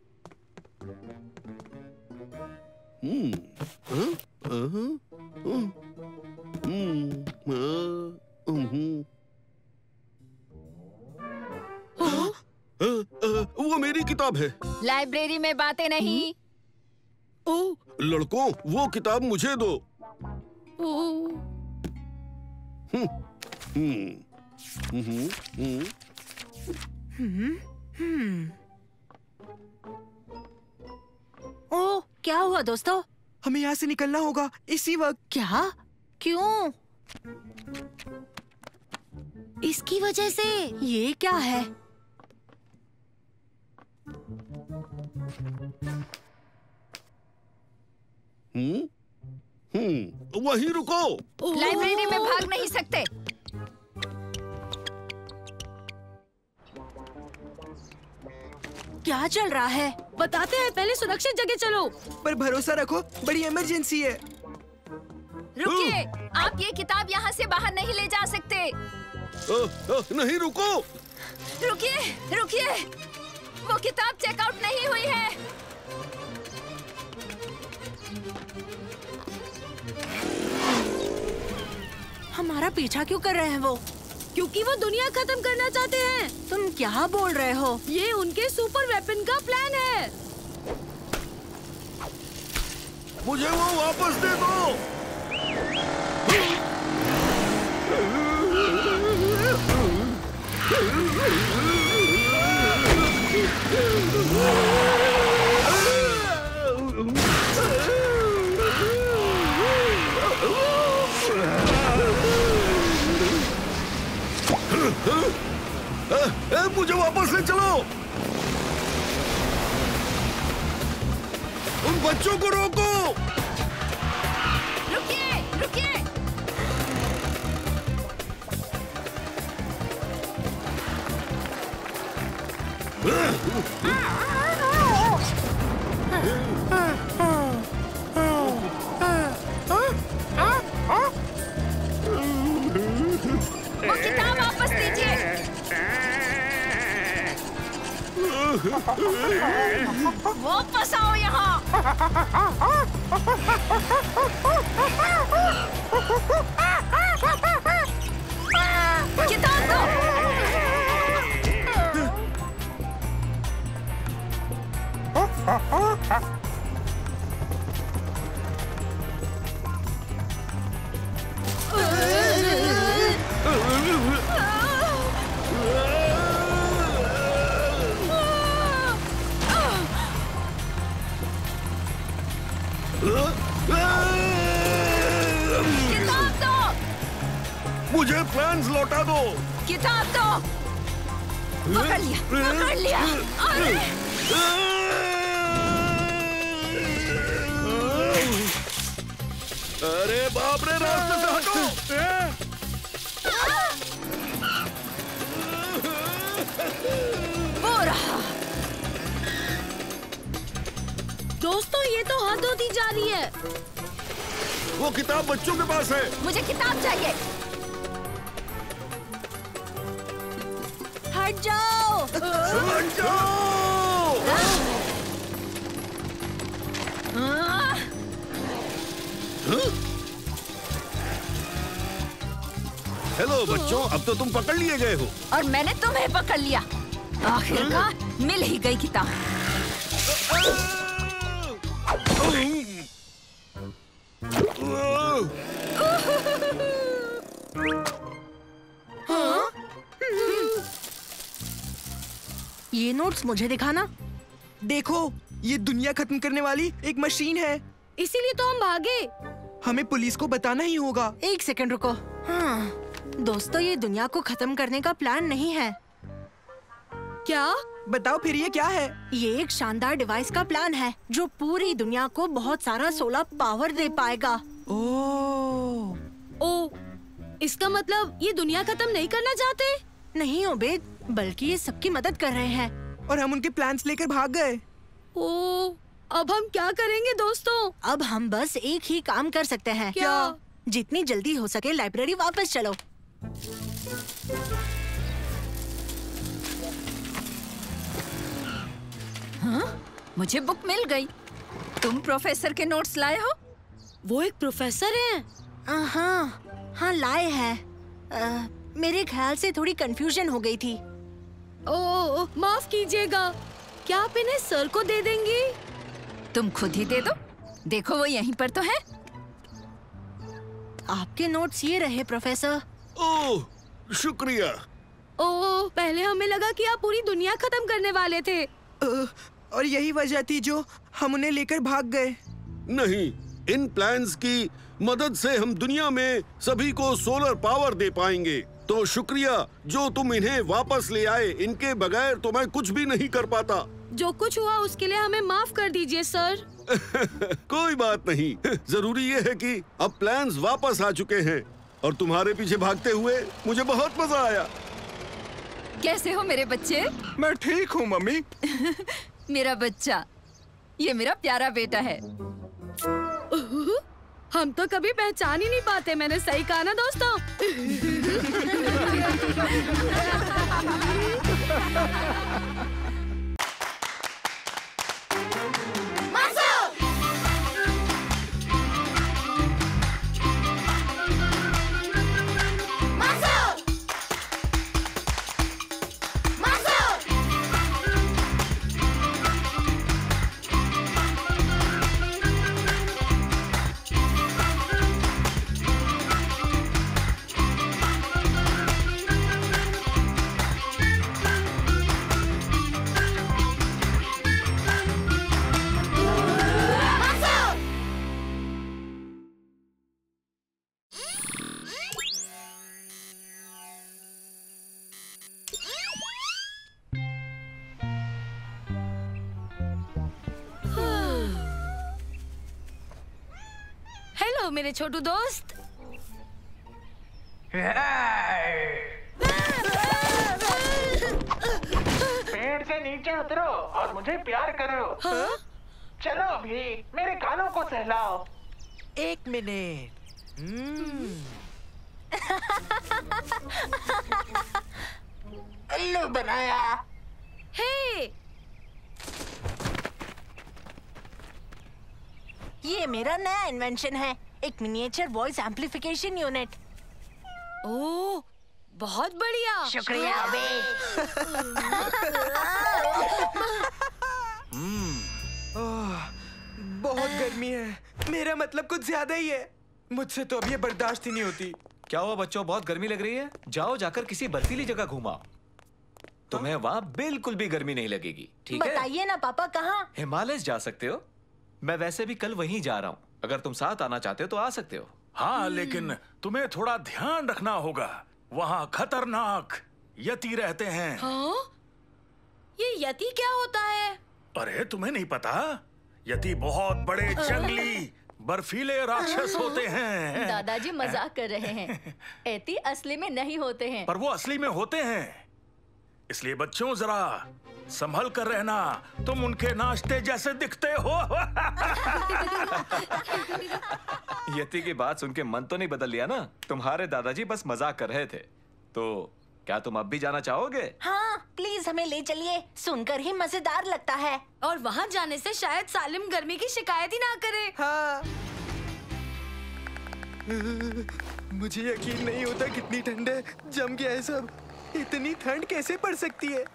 वो मेरी किताब है। लाइब्रेरी में बातें नहीं। ओ, लड़कों, वो किताब मुझे दो। हम्म, हम्म, हम्म, हम्म। हम्म, हम्म। ओ, क्या हुआ दोस्तों? हमें यहाँ से निकलना होगा इसी वक्त। क्या? क्यों? इसकी वजह से। ये क्या है? हम्म, हम्म, वहीं रुको। लाइब्रेरी में भाग नहीं सकते। क्या चल रहा है? बताते हैं, पहले सुरक्षित जगह चलो। पर भरोसा रखो, बड़ी इमरजेंसी है। रुकिए, आप ये किताब यहाँ से बाहर नहीं ले जा सकते। आ, आ, नहीं, रुको। रुकिए, रुकिए, वो किताब चेकआउट नहीं हुई है। हमारा पीछा क्यों कर रहे हैं वो? क्योंकि वो दुनिया खत्म करना चाहते हैं। तुम क्या बोल रहे हो? ये उनके सुपर वेपन का प्लान है। मुझे वो वापस दे दो। ए, ए, मुझे वापस ले चलो। उन बच्चों को रोको। रुकिए, रुकिए। वो किताब वापस दीजिए। वापस आओ यहाँ। किताब दो। किताब दो। मुझे प्लान्स लौटा दो। किताब दो। पकड़ लिया, पकड़ लिया। अरे अरे बाप रे, रास्ते से हटो। वो रहा। दोस्तों, ये तो हद होती जा रही है। वो किताब बच्चों के पास है। मुझे किताब चाहिए। हट जाओ। हट जाओ। हेलो बच्चों, अब तो तुम पकड़ लिए गए हो। और मैंने तुम्हें पकड़ लिया। आखिरकार मिल ही गई किताब। ये नोट्स मुझे दिखाना। देखो, ये दुनिया खत्म करने वाली एक मशीन है। इसीलिए तो हम भागे। हमें पुलिस को बताना ही होगा। एक सेकंड रुको। हाँ, दोस्तों, ये दुनिया को खत्म करने का प्लान नहीं है। क्या? बताओ फिर, ये क्या है? ये एक शानदार डिवाइस का प्लान है जो पूरी दुनिया को बहुत सारा सोलर पावर दे पाएगा। ओह, ओ, इसका मतलब ये दुनिया खत्म नहीं करना चाहते? नहीं ओबेद, बल्कि ये सबकी मदद कर रहे हैं। और हम उनके प्लान्स लेकर भाग गए। ओ, अब हम क्या करेंगे दोस्तों? अब हम बस एक ही काम कर सकते हैं। क्या? जितनी जल्दी हो सके लाइब्रेरी वापस चलो। हाँ? मुझे बुक मिल गई। तुम प्रोफेसर के नोट्स लाए हो? वो एक प्रोफेसर हैं। हाँ हाँ लाए हैं। अ, मेरे ख्याल से थोड़ी कंफ्यूजन हो गई थी। ओह माफ कीजिएगा, क्या आप इन्हें सर को दे देंगी? तुम खुद ही दे दो, देखो वो यहीं पर तो है। आपके नोट्स ये रहे प्रोफेसर। ओह शुक्रिया। ओह पहले हमें लगा कि आप पूरी दुनिया खत्म करने वाले थे। अ, और यही वजह थी जो हम उन्हें लेकर भाग गए। नहीं, इन प्लान्स की मदद से हम दुनिया में सभी को सोलर पावर दे पाएंगे। तो शुक्रिया जो तुम इन्हें वापस ले आए, इनके बगैर तो मैं कुछ भी नहीं कर पाता। जो कुछ हुआ उसके लिए हमें माफ कर दीजिए सर। कोई बात नहीं, जरूरी ये है कि अब प्लान्स वापस आ चुके हैं और तुम्हारे पीछे भागते हुए मुझे बहुत मजा आया। कैसे हो मेरे बच्चे? मैं ठीक हूँ मम्मी। मेरा बच्चा, ये मेरा प्यारा बेटा है। हम तो कभी पहचान ही नहीं पाते, मैंने सही कहा ना दोस्तों? हेलो मेरे छोटू दोस्त। पेड़ से नीचे उतरो और मुझे प्यार करो। हाँ? चलो अभी मेरे कानों को सहलाओ। एक मिनट। उल्लू बनाया। हे ये मेरा नया इन्वेंशन है, एक miniature voice amplification unit. Oh बहुत बढ़िया। शुक्रिया अबे। ओह, बहुत गर्मी है। मेरा मतलब कुछ ज्यादा ही है। मुझसे तो अब ये बर्दाश्त ही नहीं होती। क्या हुआ बच्चों, बहुत गर्मी लग रही है? जाओ जाकर किसी बर्फीली जगह घूमाओ, तुम्हें वहाँ बिल्कुल भी गर्मी नहीं लगेगी। ठीक है? बताइए ना पापा, कहाँ? हिमालय जा सकते हो, मैं वैसे भी कल वहीं जा रहा हूँ। अगर तुम साथ आना चाहते हो तो आ सकते हो। हाँ लेकिन तुम्हें थोड़ा ध्यान रखना होगा, वहाँ खतरनाक यति रहते हैं। हाँ? ये यति क्या होता है? अरे तुम्हें नहीं पता? यति बहुत बड़े जंगली बर्फीले राक्षस होते हैं। दादाजी मजाक कर रहे हैं, यति असली में नहीं होते हैं। पर वो असली में होते हैं, इसलिए बच्चों जरा संभल कर रहना, तुम उनके नाश्ते जैसे दिखते हो। यति की बात सुन के मन तो नहीं बदल लिया ना? तुम्हारे दादाजी बस मजाक कर रहे थे। तो क्या तुम अब भी जाना चाहोगे? हाँ प्लीज हमें ले चलिए, सुनकर ही मजेदार लगता है। और वहाँ जाने से शायद सालिम गर्मी की शिकायत ही ना करे। हाँ। मुझे यकीन नहीं होता कितनी ठंड है, जम गया है सब। इतनी ठंड कैसे पड़ सकती है?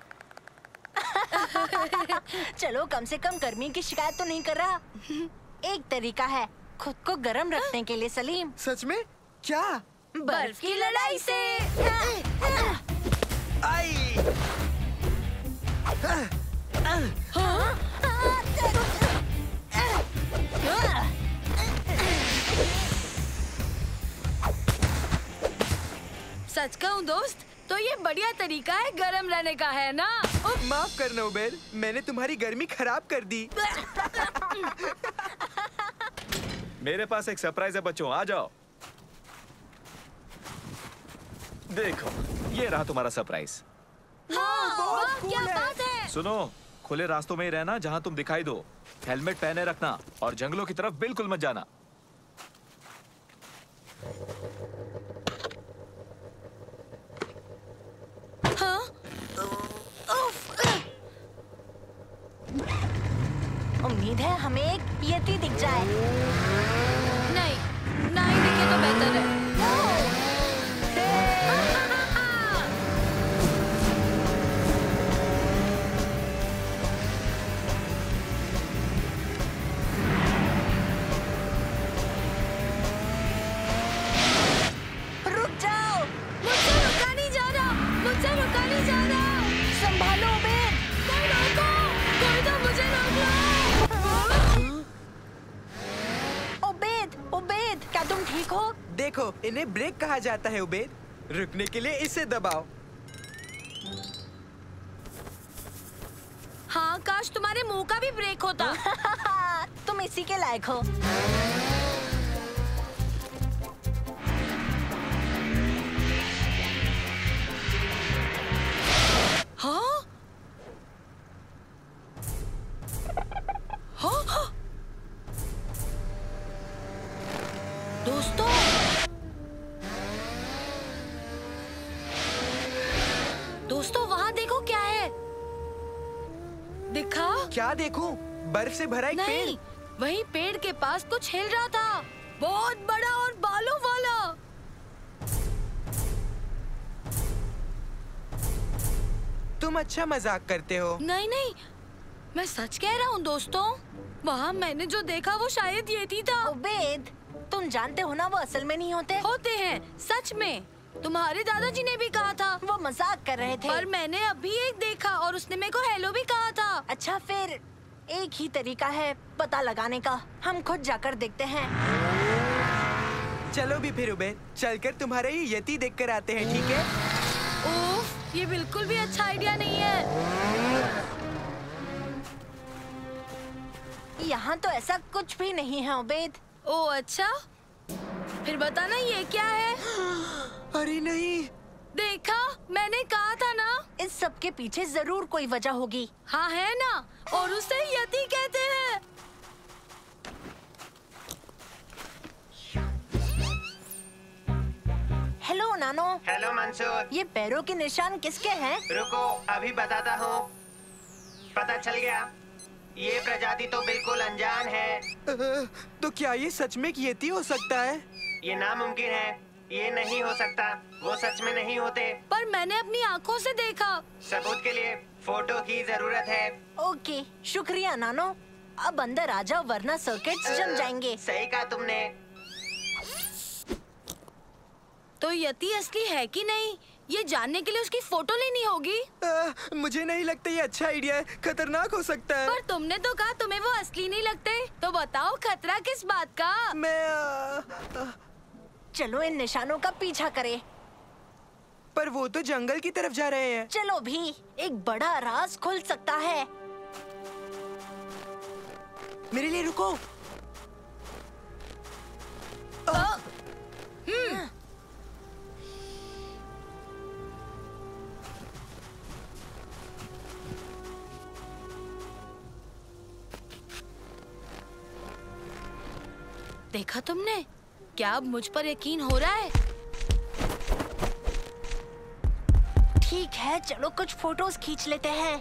चलो कम से कम गर्मी की शिकायत तो नहीं कर रहा। एक तरीका है खुद को गर्म रखने के लिए सलीम। सच में? क्या? बर्फ की लड़ाई से। आई। सच कहूँ दोस्त, तो ये बढ़िया तरीका है गरम रहने का, है ना? माफ करना उबेर, मैंने तुम्हारी गर्मी खराब कर दी। मेरे पास एक सरप्राइज है बच्चों, आ जाओ। देखो ये रहा तुम्हारा सरप्राइज। हाँ, वाह, क्या बात है। सुनो, खुले रास्तों में ही रहना जहां तुम दिखाई दो, हेलमेट पहने रखना और जंगलों की तरफ बिल्कुल मत जाना। हाँ? उम्मीद है हमें एक यति दिख जाए। नहीं, ना ही दिखे तो बेहतर है। रुक जाओ। मुझसे रुका नहीं जा रहा, मुझसे रुका नहीं जा रहा। संभालो उबेद। कोई रोको, कोई तो मुझे रोक लो। उबेद, उबेद, क्या तुम ठीक हो? देखो, इन्हें ब्रेक कहा जाता है उबेद। रुकने के लिए इसे दबाओ। हाँ, काश तुम्हारे मुंह का भी ब्रेक होता। तुम इसी के लायक हो। हाँ? हाँ? हाँ? दोस्तों, दोस्तों वहाँ देखो क्या है? दिखा? क्या देखूं? बर्फ से भरा एक नहीं, पेड़। वही पेड़ के पास कुछ हिल रहा था, बहुत बड़ा और बालों वाला। तुम अच्छा मजाक करते हो। नहीं नहीं, मैं सच कह रहा हूँ दोस्तों। वहाँ मैंने जो देखा वो शायद ये थी था। उबेद, तुम जानते हो ना वो असल में नहीं होते। होते हैं, सच में। तुम्हारे दादाजी ने भी कहा था। वो मजाक कर रहे थे। पर मैंने अभी एक देखा और उसने मेरे को हेलो भी कहा था। अच्छा, फिर एक ही तरीका है पता लगाने का। हम खुद जाकर देखते हैं। चलो भी फिर उबेद, चलकर तुम्हारे ये यति देख कर आते हैं, ठीक है? उफ, ये बिल्कुल भी अच्छा आइडिया नहीं है। यहाँ तो ऐसा कुछ भी नहीं है उबेद। ओ अच्छा, फिर बताना ये क्या है? अरे नहीं, देखा, मैंने कहा था ना। इस सब के पीछे जरूर कोई वजह होगी। हाँ है ना, और उसे यति कहते हैं। Hello nano. हेलो मंसूर। ये पैरों के निशान किसके हैं? रुको, अभी बताता हूँ। पता चल गया, ये प्रजाति तो बिल्कुल अनजान है। तो क्या ये सच में एक यति हो सकता है? ये नामुमकिन है, ये नहीं हो सकता। वो सच में नहीं होते। पर मैंने अपनी आँखों से देखा। सबूत के लिए फोटो की जरूरत है। ओके, शुक्रिया नानो। अब अंदर आ जाओ वरना सर्किट्स जम जाएंगे। सही कहा तुमने। तो यति असली है कि नहीं, ये जानने के लिए उसकी फोटो लेनी होगी। आ, मुझे नहीं लगता ये अच्छा आइडिया है, खतरनाक हो सकता है। पर तुमने तो कहा तुम्हें वो असली नहीं लगते, तो बताओ खतरा किस बात का? मैं आ, आ, चलो इन निशानों का पीछा करें। पर वो तो जंगल की तरफ जा रहे हैं। चलो भी, एक बड़ा राज खुल सकता है। मेरे लिए रुको। हम्म। देखा तुमने? क्या अब मुझ पर यकीन हो रहा है? ठीक है, चलो कुछ फोटोज खींच लेते हैं।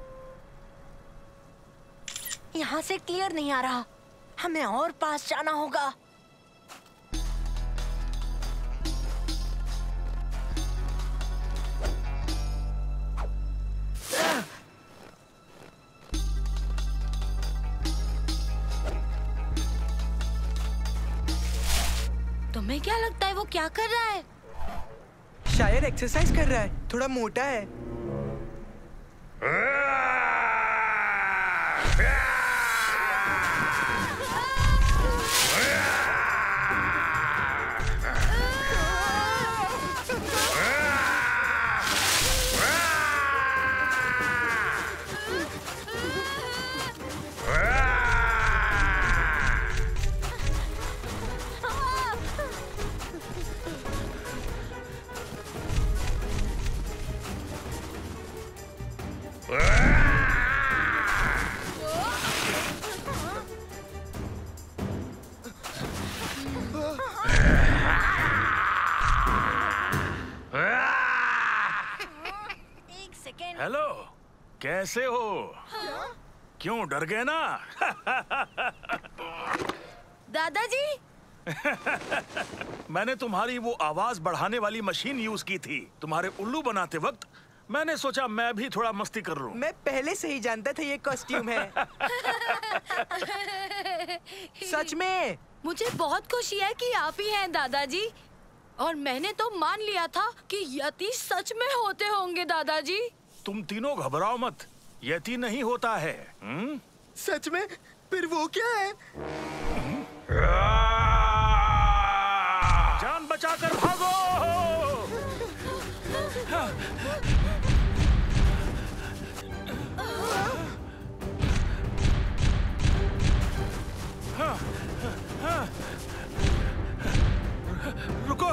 यहाँ से क्लियर नहीं आ रहा, हमें और पास जाना होगा। तुम्हें क्या लगता है वो क्या कर रहा है? शायद एक्सरसाइज कर रहा है, थोड़ा मोटा है। हेलो, कैसे हो? क्यों डर गए ना? दादाजी मैंने तुम्हारी वो आवाज बढ़ाने वाली मशीन यूज की थी तुम्हारे उल्लू बनाते वक्त। मैंने सोचा मैं भी थोड़ा मस्ती कर लूं। मैं पहले से ही जानता था ये कॉस्ट्यूम है। सच में मुझे बहुत खुशी है कि आप ही हैं दादाजी। और मैंने तो मान लिया था कि यति सच में होते होंगे दादाजी। तुम तीनों घबराओ मत, यति नहीं होता है। हुँ? सच में? फिर वो क्या है? जान बचाकर भागो। हाँ, हाँ, रुको।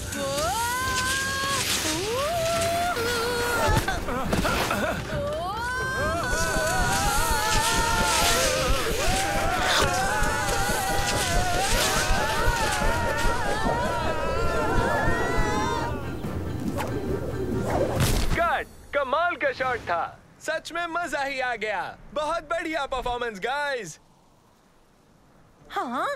गॉड, कमाल का शॉट था। सच में मजा ही आ गया। बहुत बढ़िया परफॉर्मेंस गाइस। हाँ?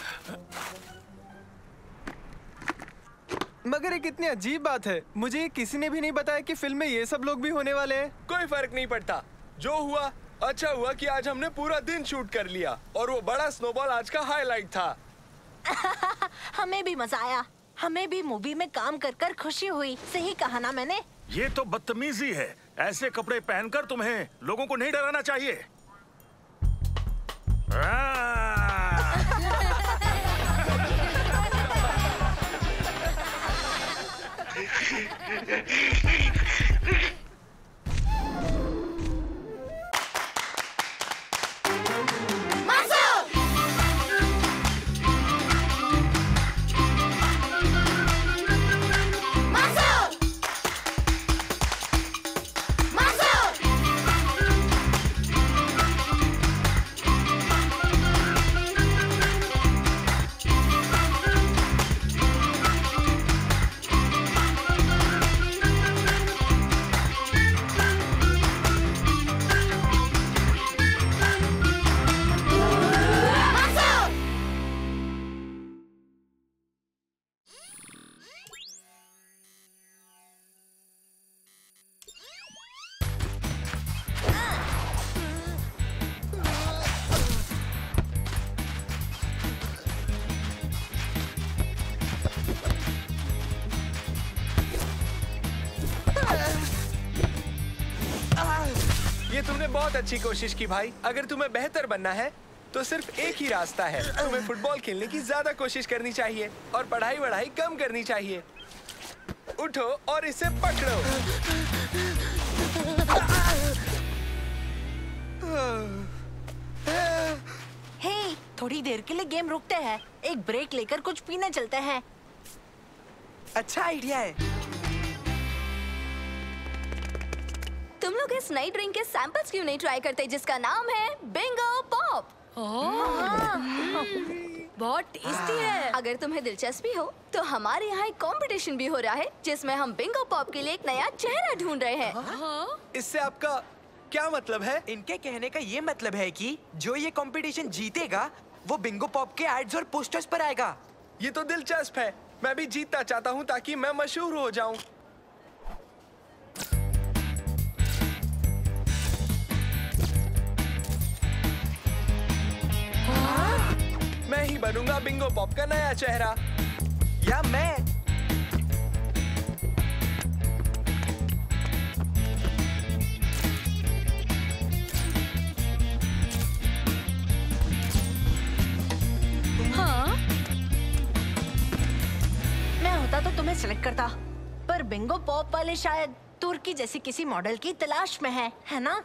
मगर एक इतनी अजीब बात है, मुझे किसी ने भी नहीं बताया कि फिल्म में ये सब लोग भी होने वाले हैं। कोई फर्क नहीं पड़ता, जो हुआ अच्छा हुआ कि आज हमने पूरा दिन शूट कर लिया और वो बड़ा स्नोबॉल आज का हाईलाइट था। हमें भी मजा आया। हमें भी मूवी में काम कर कर खुशी हुई। सही कहा ना मैंने? ये तो बदतमीजी है। ऐसे कपड़े पहनकर तुम्हें लोगों को नहीं डराना चाहिए। ये तुमने बहुत अच्छी कोशिश की भाई। अगर तुम्हें बेहतर बनना है तो सिर्फ एक ही रास्ता है। तुम्हें फुटबॉल खेलने की ज्यादा कोशिश करनी चाहिए और पढ़ाई वढ़ाई कम करनी चाहिए। उठो और इसे पकड़ो। हे, थोड़ी देर के लिए गेम रुकते हैं। एक ब्रेक लेकर कुछ पीने चलते हैं। अच्छा आइडिया है। तुम लोग इस नई ड्रिंक के सैंपल्स क्यों नहीं ट्राई करते जिसका नाम है बिंगो पॉप? बहुत टेस्टी है। अगर तुम्हें दिलचस्पी हो तो हमारे यहाँ एक कंपटीशन भी हो रहा है जिसमें हम बिंगो पॉप के लिए एक नया चेहरा ढूंढ रहे हैं। इससे आपका क्या मतलब है? इनके कहने का ये मतलब है कि जो ये कंपटीशन जीतेगा वो बिंगो पॉप के एड्स और पोस्टर्स पर आएगा। ये तो दिलचस्प है। मैं भी जीतना चाहता हूँ ताकि मैं मशहूर हो जाऊँ। मैं ही बनूंगा बिंगो पॉप का नया चेहरा। या मैं हाँ? मैं होता तो तुम्हें सिलेक्ट करता, पर बिंगो पॉप वाले शायद तुर्की जैसी किसी मॉडल की तलाश में है, है ना?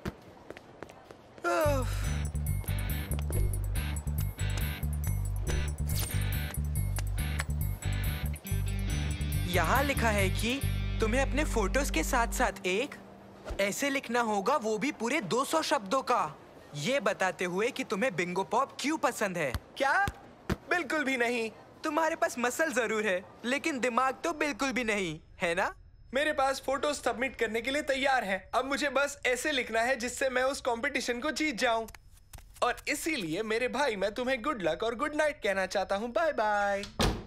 यहाँ लिखा है कि तुम्हें अपने फोटोज के साथ साथ एक ऐसे लिखना होगा, वो भी पूरे दो सौ शब्दों का, ये बताते हुए कि तुम्हें बिंगो पॉप क्यों पसंद है। क्या? बिल्कुल भी नहीं। तुम्हारे पास मसल जरूर है लेकिन दिमाग तो बिल्कुल भी नहीं है ना? मेरे पास फोटो सबमिट करने के लिए तैयार है। अब मुझे बस ऐसे लिखना है जिससे मैं उस कंपटीशन को जीत जाऊं। और इसीलिए मेरे भाई मैं तुम्हें गुड लक और गुड नाइट कहना चाहता हूं। Bye bye.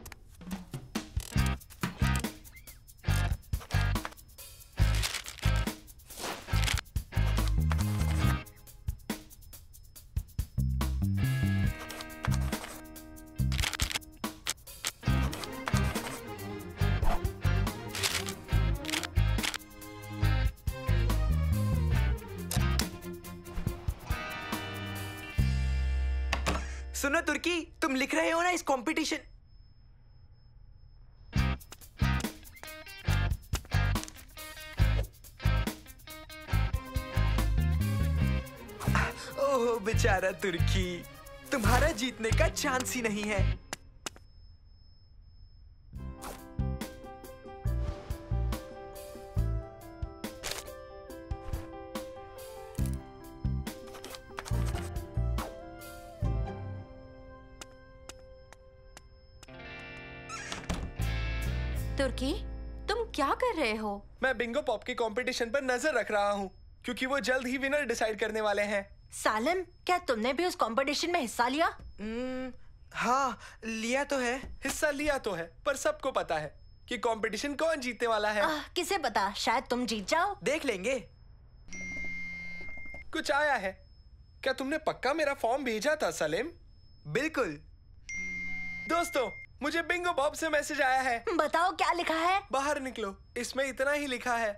सुनो तुर्की, तुम लिख रहे हो ना इस कंपटीशन। ओह बेचारा तुर्की, तुम्हारा जीतने का चांस ही नहीं है। तुर्की, तुम क्या कर रहे हो? मैं बिंगो पॉप के कंपटीशन पर नजर रख रहा हूँ क्योंकि वो जल्द ही विनर डिसाइड करने वाले हैं। सालिम, क्या तुमने भी उस कंपटीशन में हिस्सा लिया? हाँ, लिया तो है। हिस्सा लिया तो है, पर सबको पता है कि कंपटीशन कौन जीतने वाला है। आ, किसे पता, शायद तुम जीत जाओ। देख लेंगे। कुछ आया है क्या? तुमने पक्का मेरा फॉर्म भेजा था सलीम? बिल्कुल। दोस्तों, मुझे बिंगो बॉब से मैसेज आया है। बताओ क्या लिखा है? बाहर निकलो, इसमें इतना ही लिखा है।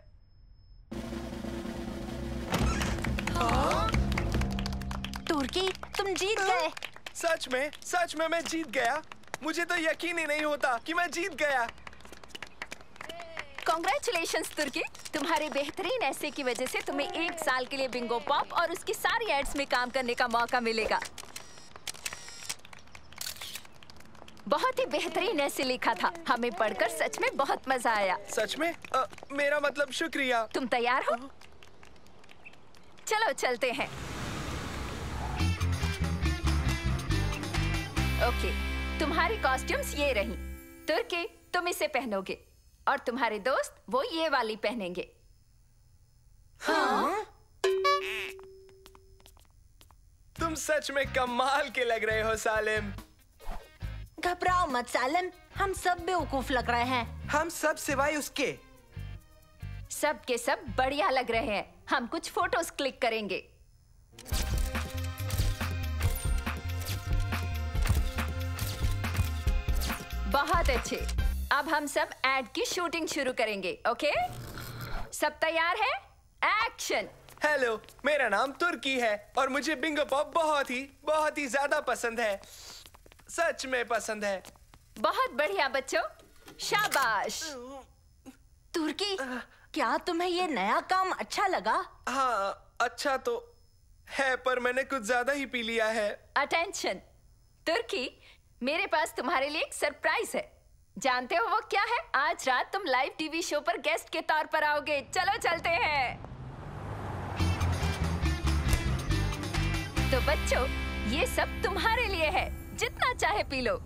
तुर्की, तुम जीत गए। सच में, सच में मैं जीत गया। मुझे तो यकीन ही नहीं होता कि मैं जीत गया। कॉन्ग्रेचुलेशंस तुर्की, तुम्हारे बेहतरीन ऐसे की वजह से तुम्हें एक साल के लिए बिंगो पॉप और उसकी सारी एड्स में काम करने का मौका मिलेगा। बहुत ही बेहतरीन ऐसे लिखा था, हमें पढ़कर सच में बहुत मजा आया। सच में? आ, मेरा मतलब शुक्रिया। तुम तैयार हो? चलो चलते हैं। ओके, तुम्हारी कॉस्ट्यूम्स ये रही। तुर्की, तुम इसे पहनोगे और तुम्हारे दोस्त वो ये वाली पहनेंगे। हाँ? तुम सच में कमाल के लग रहे हो सालिम। घबराओ मत सालिम, हम सब बेवकूफ लग रहे हैं। हम सब सिवाय उसके। सब के सब बढ़िया लग रहे हैं। हम कुछ फोटोज क्लिक करेंगे। बहुत अच्छे। अब हम सब एड की शूटिंग शुरू करेंगे। ओके, सब तैयार है? एक्शन। हेलो, मेरा नाम तुर्की है और मुझे बिंगो पॉप बहुत ही बहुत ही ज्यादा पसंद है। सच में पसंद है। बहुत बढ़िया बच्चों, शाबाश। तुर्की, क्या तुम्हें ये नया काम अच्छा लगा? हाँ, अच्छा तो है, पर मैंने कुछ ज्यादा ही पी लिया है। अटेंशन तुर्की, मेरे पास तुम्हारे लिए एक सरप्राइज है। जानते हो वो क्या है? आज रात तुम लाइव टीवी शो पर गेस्ट के तौर पर आओगे। चलो चलते हैं। तो बच्चों, ये सब तुम्हारे लिए है, जितना चाहे पी लो।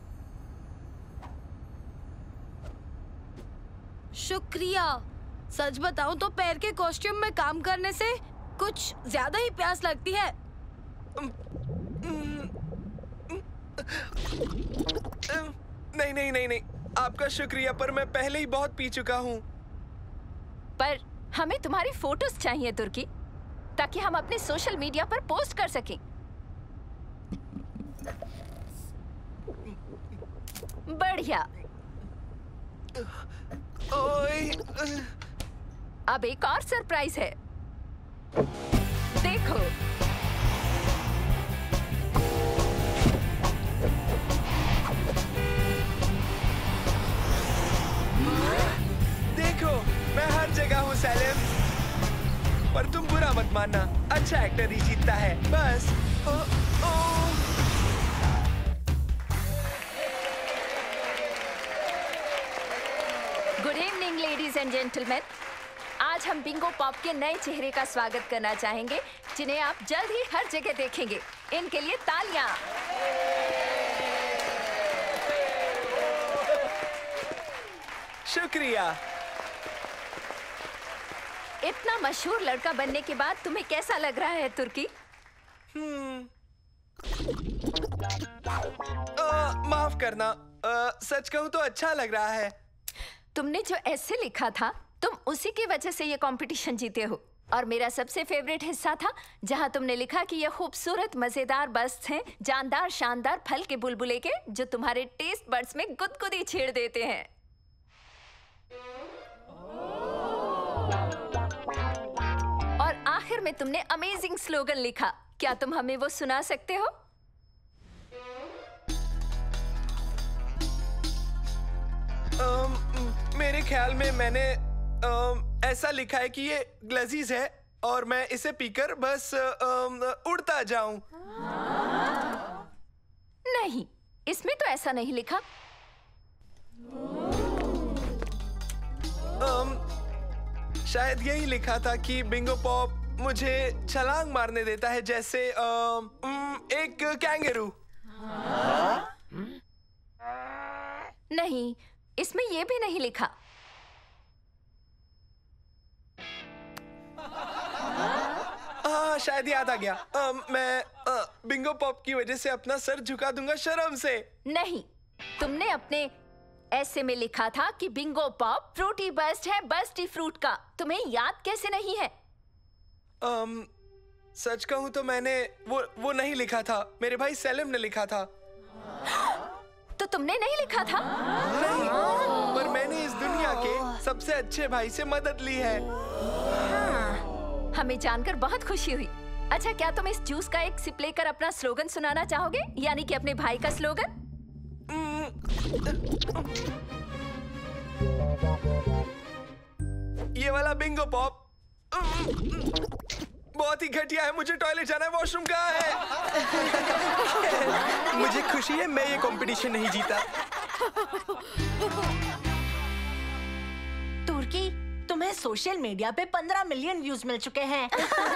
शुक्रिया। सच बताऊं तो पैर के कॉस्ट्यूम में काम करने से कुछ ज्यादा ही प्यास लगती है। नहीं नहीं नहीं नहीं, आपका शुक्रिया, पर मैं पहले ही बहुत पी चुका हूँ। पर हमें तुम्हारी फोटोज चाहिए तुर्की, ताकि हम अपने सोशल मीडिया पर पोस्ट कर सकें। बढ़िया। ओए। अब एक और सरप्राइज है, देखो। देखो, मैं हर जगह हूँ सैलिम। पर तुम बुरा मत मानना, अच्छा एक्टर ही जीतता है, बस। ओ, ओ। Good evening ladies and gentleman. आज हम बिंगो पॉप के नए चेहरे का स्वागत करना चाहेंगे, जिन्हें आप जल्द ही हर जगह देखेंगे। इनके लिए तालियां। शुक्रिया। इतना मशहूर लड़का बनने के बाद तुम्हें कैसा लग रहा है तुर्की? हम्म। आ, माफ करना, आ, सच कहूँ तो अच्छा लग रहा है। तुमने जो ऐसे लिखा था, तुम उसी की वजह से ये कंपटीशन जीते हो। और मेरा सबसे फेवरेट हिस्सा था जहाँ तुमने लिखा कि ये खूबसूरत मजेदार बस्ट हैं, जानदार शानदार फल के बुलबुले के, जो तुम्हारे टेस्ट बड्स में गुदगुदी छेड़ देते हैं। और आखिर में तुमने अमेजिंग स्लोगन लिखा। क्या तुम हमें वो सुना सकते हो? um, मेरे ख्याल में मैंने um, ऐसा लिखा है कि ये लजीज है और मैं इसे पीकर बस um, उड़ता जाऊं। नहीं, इसमें तो ऐसा नहीं लिखा। um, शायद यही लिखा था कि बिंगो पॉप मुझे छलांग मारने देता है जैसे um, एक कैंगरू। नहीं, इसमें ये भी नहीं लिखा। हाँ, शायद याद आ गया। आ, मैं आ, बिंगो पॉप की वजह से अपना सर झुका दूंगा शर्म से। नहीं, तुमने अपने ऐसे में लिखा था कि बिंगो पॉप फ्रूटी बस्ट है, बस्टी फ्रूट का। तुम्हें याद कैसे नहीं है? um, सच कहूँ तो मैंने वो वो नहीं लिखा था, मेरे भाई सेलिम ने लिखा था। तो तुमने नहीं लिखा था? नहीं, पर मैंने इस दुनिया के सबसे अच्छे भाई से मदद ली है। हाँ, हमें जानकर बहुत खुशी हुई। अच्छा, क्या तुम इस जूस का एक सिप लेकर अपना स्लोगन सुनाना चाहोगे? यानी कि अपने भाई का स्लोगन? ये वाला बिंगो पॉप बहुत ही घटिया है। मुझे टॉयलेट जाना है, वॉशरूम कहाँ है? मुझे खुशी है मैं ये कंपटीशन नहीं जीता। तुर्की, तुम्हें सोशल मीडिया पे पंद्रह मिलियन व्यूज मिल चुके हैं।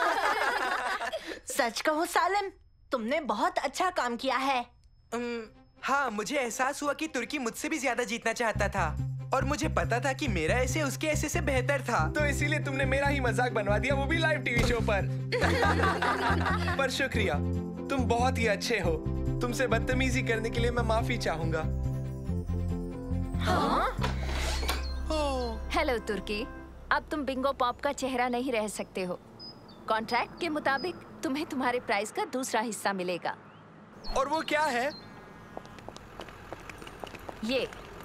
सच कहो सालिम, तुमने बहुत अच्छा काम किया है। um, हाँ, मुझे एहसास हुआ कि तुर्की मुझसे भी ज्यादा जीतना चाहता था और मुझे पता था कि मेरा ऐसे उसके ऐसे से बेहतर था। तो इसीलिए तुमने मेरा ही मजाक बनवा दिया, वो भी लाइव टीवी शो पर। पर शुक्रिया, तुम बहुत ही अच्छे हो। तुमसे बदतमीजी करने के लिए मैं माफी चाहूंगा। हाँ? हेलो तुर्की, अब तुम बिंगो पॉप का चेहरा नहीं रह सकते हो। कॉन्ट्रैक्ट के मुताबिक तुम्हें तुम्हारे प्राइस का दूसरा हिस्सा मिलेगा। और वो क्या है? ये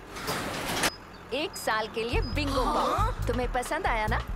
एक साल के लिए बिंगो पॉप। तुम्हें पसंद आया ना?